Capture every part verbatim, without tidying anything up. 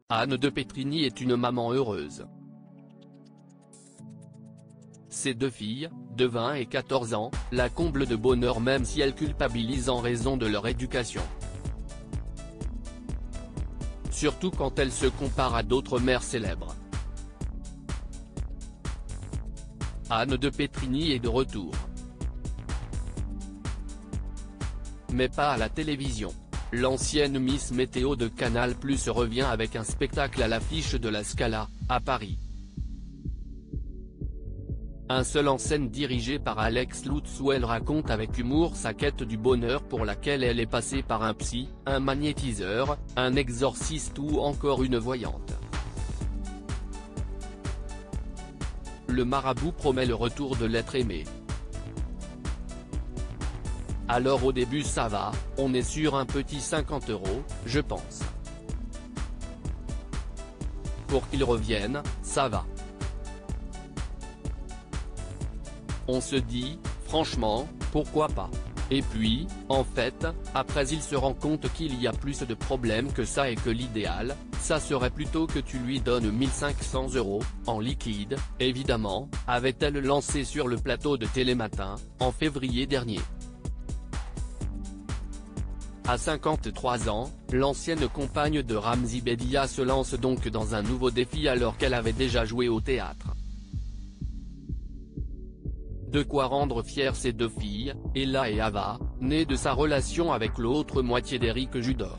Anne de Pétrigny est une maman heureuse. Ses deux filles, de vingt et quatorze ans, la comblent de bonheur même si elles culpabilisent en raison de leur éducation. Surtout quand elles se comparent à d'autres mères célèbres. Anne de Pétrigny est de retour. Mais pas à la télévision. L'ancienne Miss Météo de Canal plus revient avec un spectacle à l'affiche de la Scala, à Paris. Un seul en scène dirigé par Alex Lutz où elle raconte avec humour sa quête du bonheur pour laquelle elle est passée par un psy, un magnétiseur, un exorciste ou encore une voyante. Le marabout promet le retour de l'être aimé. Alors au début ça va, on est sur un petit cinquante euros, je pense. Pour qu'il revienne, ça va. On se dit, franchement, pourquoi pas. Et puis, en fait, après il se rend compte qu'il y a plus de problèmes que ça et que l'idéal, ça serait plutôt que tu lui donnes mille cinq cents euros, en liquide, évidemment, avait-elle lancé sur le plateau de Télématin, en février dernier. À cinquante-trois ans, l'ancienne compagne de Ramzy Bedia se lance donc dans un nouveau défi alors qu'elle avait déjà joué au théâtre. De quoi rendre fières ses deux filles, Ella et Ava, nées de sa relation avec l'autre moitié d'Éric Judor.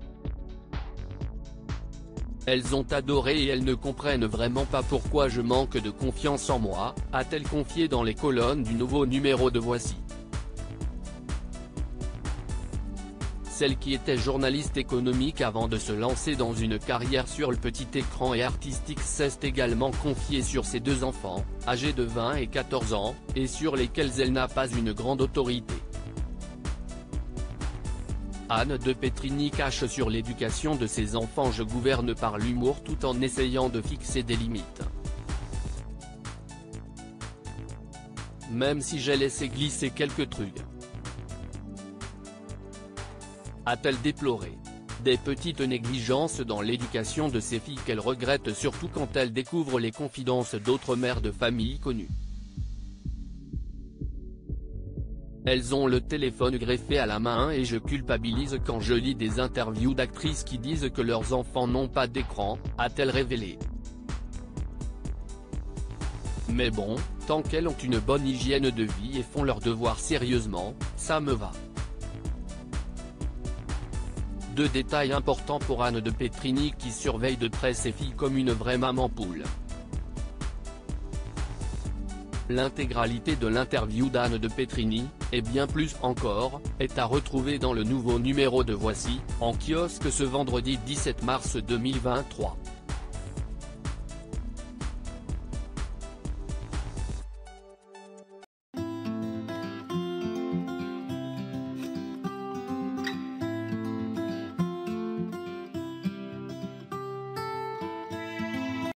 Elles ont adoré et elles ne comprennent vraiment pas pourquoi je manque de confiance en moi, a-t-elle confié dans les colonnes du nouveau numéro de Voici. Celle qui était journaliste économique avant de se lancer dans une carrière sur le petit écran et artistique s'est également confiée sur ses deux enfants, âgés de vingt et quatorze ans, et sur lesquels elle n'a pas une grande autorité. Anne de Pétrigny cache sur l'éducation de ses enfants: je gouverne par l'humour tout en essayant de fixer des limites. Même si j'ai laissé glisser quelques trucs. A-t-elle déploré des petites négligences dans l'éducation de ses filles qu'elle regrette surtout quand elle découvre les confidences d'autres mères de famille connues. Elles ont le téléphone greffé à la main et je culpabilise quand je lis des interviews d'actrices qui disent que leurs enfants n'ont pas d'écran, a-t-elle révélé. Mais bon, tant qu'elles ont une bonne hygiène de vie et font leurs devoirs sérieusement, ça me va. Deux détails importants pour Anne de Pétrigny qui surveille de près ses filles comme une vraie maman poule. L'intégralité de l'interview d'Anne de Pétrigny, et bien plus encore, est à retrouver dans le nouveau numéro de Voici, en kiosque ce vendredi dix-sept mars deux mille vingt-trois.